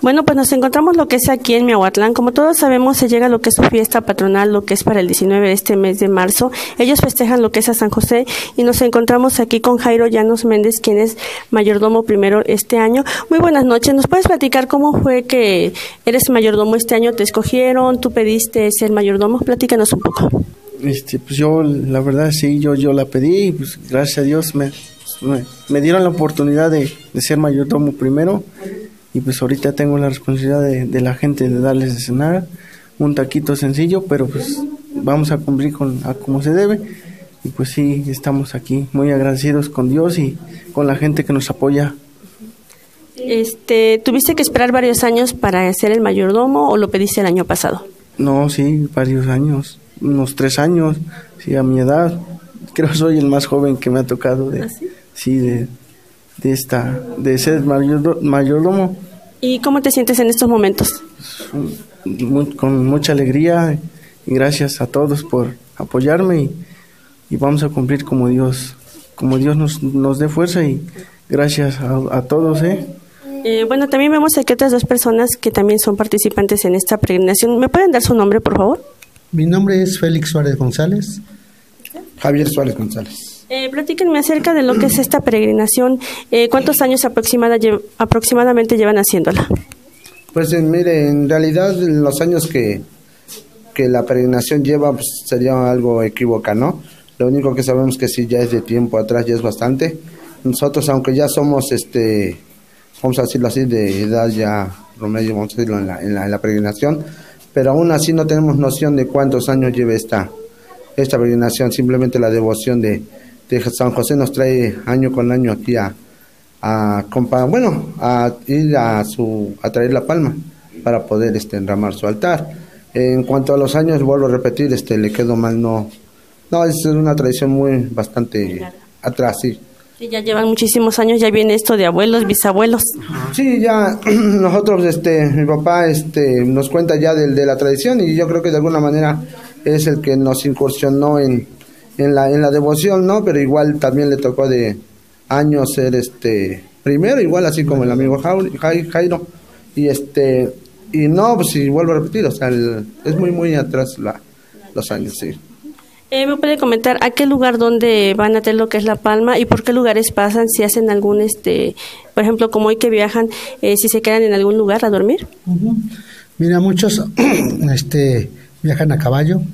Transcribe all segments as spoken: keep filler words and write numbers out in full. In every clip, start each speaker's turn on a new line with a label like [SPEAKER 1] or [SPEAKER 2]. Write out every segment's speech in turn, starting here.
[SPEAKER 1] Bueno, pues nos encontramos lo que es aquí en Miahuatlán. Como todos sabemos, se llega a lo que es su fiesta patronal, lo que es para el diecinueve de este mes de marzo. Ellos festejan lo que es a San José y nos encontramos aquí con Jairo Llanos Méndez, quien es mayordomo primero este año. Muy buenas noches. ¿Nos puedes platicar cómo fue que eres mayordomo este año? ¿Te escogieron? ¿Tú pediste ser mayordomo? Platícanos un poco.
[SPEAKER 2] Este, pues yo, la verdad, sí, yo, yo la pedí y pues gracias a Dios me, me, me dieron la oportunidad de, de ser mayordomo primero. Y pues ahorita tengo la responsabilidad de, de la gente de darles de cenar, un taquito sencillo, pero pues vamos a cumplir con a como se debe. Y pues sí, estamos aquí muy agradecidos con Dios y con la gente que nos apoya.
[SPEAKER 1] Este, ¿tuviste que esperar varios años para ser el mayordomo o lo pediste el año pasado?
[SPEAKER 2] No, sí, varios años, unos tres años, sí, a mi edad. Creo que soy el más joven que me ha tocado de, ¿Ah, sí? Sí, de... de esta de ser mayordomo.
[SPEAKER 1] ¿Y cómo te sientes en estos momentos?
[SPEAKER 2] Muy, con mucha alegría y gracias a todos por apoyarme y, y vamos a cumplir como Dios como Dios nos, nos dé fuerza y gracias a, a todos. ¿eh?
[SPEAKER 1] Eh, bueno, también vemos aquí otras dos personas que también son participantes en esta peregrinación. ¿Me pueden dar su nombre, por favor?
[SPEAKER 3] Mi nombre es Félix Suárez González.
[SPEAKER 4] Javier Suárez González.
[SPEAKER 1] Eh, platíquenme acerca de lo que es esta peregrinación. Eh, ¿Cuántos años aproximada, lle- aproximadamente llevan haciéndola?
[SPEAKER 4] Pues eh, mire, en realidad los años que, que la peregrinación lleva pues, sería algo equívoca, ¿no? Lo único que sabemos que sí ya es de tiempo atrás, ya es bastante. Nosotros, aunque ya somos, este, vamos a decirlo así, de edad ya promedio, vamos a decirlo en la, en la, en la peregrinación, pero aún así no tenemos noción de cuántos años lleva esta, esta peregrinación, simplemente la devoción de de San José nos trae año con año aquí a, a bueno, a ir a su a traer la palma para poder este enramar su altar. En cuanto a los años, vuelvo a repetir, este le quedó mal, no, no es una tradición muy bastante atrás, sí.
[SPEAKER 1] Sí, ya llevan muchísimos años, ya viene esto de abuelos, bisabuelos.
[SPEAKER 4] Sí, ya nosotros, este, mi papá, este, nos cuenta ya de, de la tradición y yo creo que de alguna manera es el que nos incursionó en en la en la devoción, ¿no? Pero igual también le tocó de años ser este primero, igual así como el amigo Jairo, y este y no, pues si vuelvo a repetir, o sea, el, es muy muy atrás la, los años, sí.
[SPEAKER 1] Eh, ¿Me puede comentar a qué lugar donde van a tener lo que es la palma y por qué lugares pasan? Si hacen algún, este, por ejemplo, como hoy que viajan, eh, si se quedan en algún lugar a dormir.
[SPEAKER 3] Uh-huh. Mira, muchos este viajan a caballo.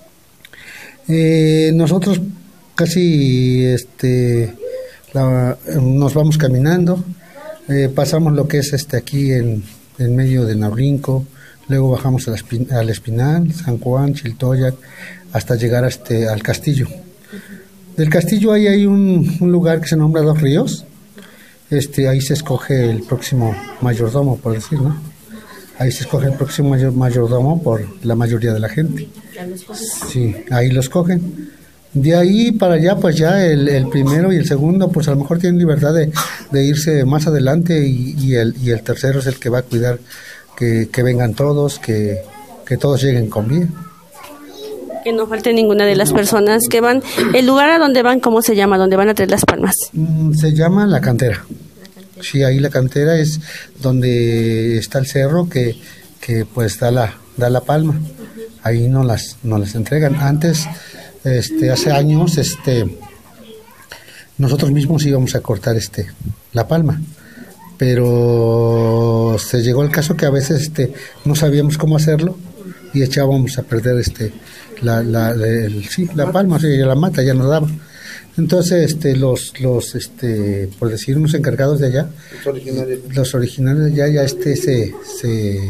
[SPEAKER 3] Eh, nosotros casi este la, nos vamos caminando, eh, pasamos lo que es este aquí en, en medio de Naurinco, luego bajamos al, Espin, al Espinal, San Juan, Chiltoyac, hasta llegar a este, al castillo. Del castillo ahí hay un, un lugar que se nombra Dos Ríos, este ahí se escoge el próximo mayordomo, por decir, ¿no? Ahí se escoge el próximo mayor, mayordomo por la mayoría de la gente. Sí, ahí los cogen. De ahí para allá, pues ya el, el primero y el segundo, pues a lo mejor tienen libertad de, de irse más adelante y, y, el, y el tercero es el que va a cuidar que, que vengan todos, que, que todos lleguen con bien.
[SPEAKER 1] Que no falte ninguna de las personas que van. ¿El lugar a donde van, cómo se llama? ¿Dónde van a traer las palmas?
[SPEAKER 3] Mm, se llama La Cantera. Sí, ahí La Cantera es donde está el cerro que, que pues da la, da la palma. Ahí no las, no las entregan. Antes, este, hace años, este, nosotros mismos íbamos a cortar este, la palma. Pero se llegó el caso que a veces este, no sabíamos cómo hacerlo y echábamos a perder este, la, la, el, sí, la palma, o sea, la mata ya nos daba. Entonces, este, los, los, este, por decir, unos encargados de allá, los originales, los originales de allá, ya, este, se, se,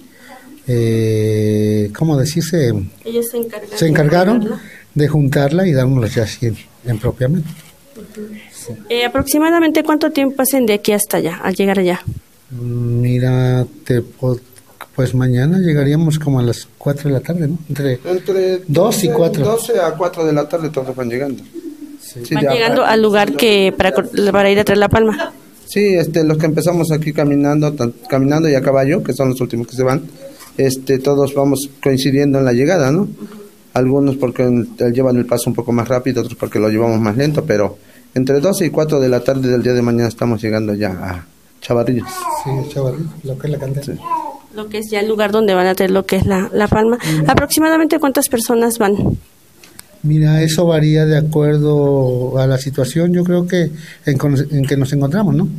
[SPEAKER 3] eh, ¿cómo decirse?
[SPEAKER 1] Ellos se encargaron,
[SPEAKER 3] se encargaron de juntarla y dárnosla ya así en, en propiamente.
[SPEAKER 1] Uh-huh. Sí. Eh, ¿Aproximadamente cuánto tiempo hacen de aquí hasta allá, al llegar allá?
[SPEAKER 3] Mira, te pues mañana llegaríamos como a las cuatro de la tarde, ¿no? Entre,
[SPEAKER 4] Entre
[SPEAKER 3] dos y cuatro.
[SPEAKER 4] doce a cuatro de la tarde todos van llegando.
[SPEAKER 1] Sí. Van ya, llegando al lugar que para, para ir a traer la palma.
[SPEAKER 4] Sí, este, los que empezamos aquí caminando, tan, caminando y a caballo, que son los últimos que se van, este, todos vamos coincidiendo en la llegada, ¿no? Algunos porque llevan el paso un poco más rápido, otros porque lo llevamos más lento, pero entre doce y cuatro de la tarde del día de mañana estamos llegando ya a Chavarrillos.
[SPEAKER 3] Sí, Chavarrillos, lo que es la cantera.
[SPEAKER 4] Sí.
[SPEAKER 1] Lo que es ya el lugar donde van a tener lo que es la, la palma. ¿Aproximadamente cuántas personas van?
[SPEAKER 3] Mira, eso varía de acuerdo a la situación, yo creo que en, en que nos encontramos, ¿no?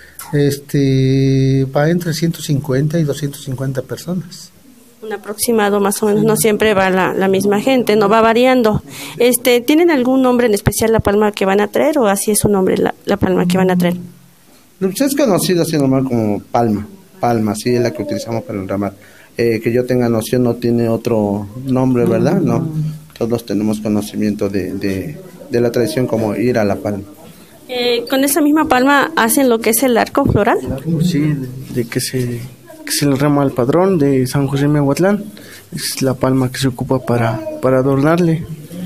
[SPEAKER 3] Este, va entre ciento cincuenta y doscientas cincuenta personas.
[SPEAKER 1] Un aproximado más o menos, no siempre va la, la misma gente, no va variando. Este, ¿tienen algún nombre en especial la palma que van a traer o así es su nombre la, la palma que van a traer?
[SPEAKER 4] Pues es conocido así normal como palma, palma, sí es la que utilizamos para enramar. Eh, que yo tenga noción no tiene otro nombre, ¿verdad? No, todos tenemos conocimiento de, de, de la tradición como ir a la palma.
[SPEAKER 1] Eh, ¿Con esa misma palma hacen lo que es el arco floral?
[SPEAKER 2] Sí, de, de que se que se le rama al padrón de San José Miahuatlán, es la palma que se ocupa para, para adornarle.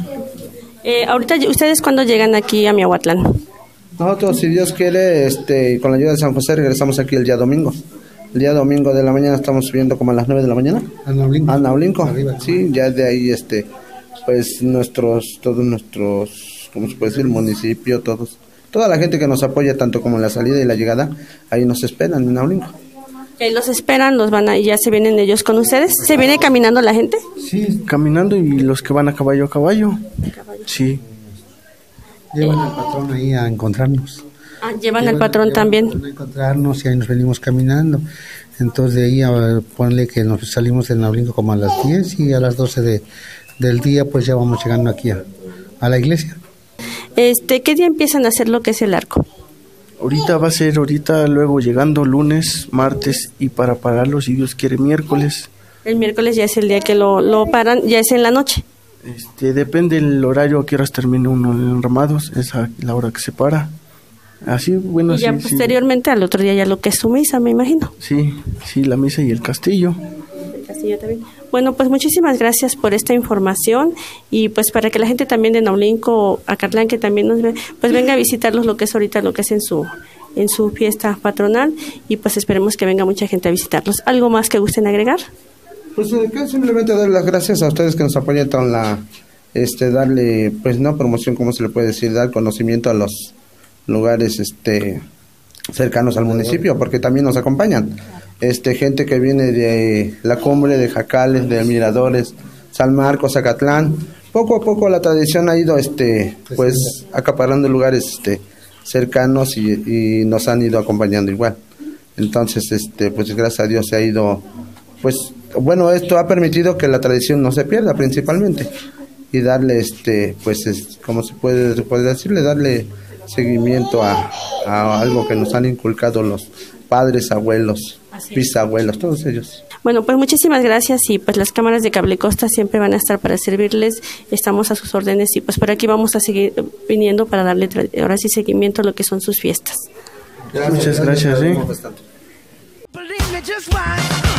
[SPEAKER 1] Eh, ahorita, ¿ustedes cuándo llegan aquí a Miahuatlán?
[SPEAKER 4] Nosotros, si Dios quiere, este, con la ayuda de San José, regresamos aquí el día domingo. El día domingo de la mañana estamos subiendo como a las nueve de la mañana.
[SPEAKER 3] A Naulinco.
[SPEAKER 4] A Naulinco.
[SPEAKER 3] Arriba.
[SPEAKER 4] Sí, ya de ahí, este, pues nuestros, todos nuestros, ¿cómo se puede decir? El municipio, todos, toda la gente que nos apoya, tanto como en la salida y la llegada, ahí nos esperan en Naulinco.
[SPEAKER 1] Eh, los esperan, los van a, y ya se vienen ellos con ustedes. ¿Se viene caminando la gente?
[SPEAKER 2] Sí, caminando y los que van a caballo a caballo. Sí.
[SPEAKER 3] Llevan al patrón ahí a encontrarnos.
[SPEAKER 1] Ah, llevan al patrón
[SPEAKER 3] llevan
[SPEAKER 1] también.
[SPEAKER 3] al patrón a encontrarnos y ahí nos venimos caminando. Entonces de ahí a ver, ponle que nos salimos del Naulinco como a las diez y a las doce de, del día pues ya vamos llegando aquí a, a la iglesia.
[SPEAKER 1] Este, ¿qué día empiezan a hacer lo que es el arco?
[SPEAKER 2] Ahorita va a ser, ahorita luego llegando lunes, martes y para pararlo si Dios quiere miércoles.
[SPEAKER 1] El miércoles ya es el día que lo, lo paran, ya es en la noche.
[SPEAKER 2] Este, depende el horario a qué horas termina uno en enramados, es a la hora que se para. Así, bueno,
[SPEAKER 1] Y ya
[SPEAKER 2] sí,
[SPEAKER 1] posteriormente al otro día ya lo que es su misa, me imagino.
[SPEAKER 2] Sí, sí, la misa y el castillo.
[SPEAKER 1] El castillo también. Bueno, pues muchísimas gracias por esta información y pues para que la gente también de Naulinco, Acatlán, que también nos ve, pues venga a visitarlos lo que es ahorita, lo que es en su en su fiesta patronal y pues esperemos que venga mucha gente a visitarlos. ¿Algo más que gusten agregar?
[SPEAKER 4] Pues eh, que simplemente dar las gracias a ustedes que nos apoyan con la, este, darle, pues no promoción, como se le puede decir, dar conocimiento a los lugares, este, cercanos al municipio, porque también nos acompañan, este, gente que viene de la cumbre, de Jacales, de Miradores, San Marcos, Acatlán. Poco a poco la tradición ha ido, este, pues acaparando lugares, este, cercanos y, y nos han ido acompañando igual. Entonces, este, pues gracias a Dios se ha ido, pues, bueno, esto ha permitido que la tradición no se pierda principalmente y darle, este, pues, es, como se puede, se puede decirle, darle seguimiento a, a algo que nos han inculcado los padres, abuelos, bisabuelos, todos ellos.
[SPEAKER 1] Bueno, pues muchísimas gracias y pues las cámaras de Cable Costa siempre van a estar para servirles, estamos a sus órdenes y pues por aquí vamos a seguir viniendo para darle ahora sí seguimiento a lo que son sus fiestas.
[SPEAKER 2] Gracias, Muchas gracias, ¿eh?
[SPEAKER 5] Believe me, just why.